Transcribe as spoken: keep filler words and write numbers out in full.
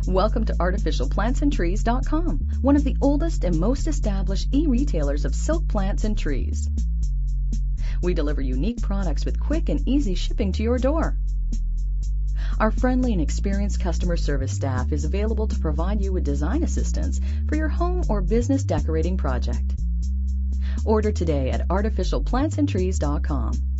Welcome to artificial plants and trees dot com, one of the oldest and most established e-retailers of silk plants and trees. We deliver unique products with quick and easy shipping to your door. Our friendly and experienced customer service staff is available to provide you with design assistance for your home or business decorating project. Order today at artificial plants and trees dot com.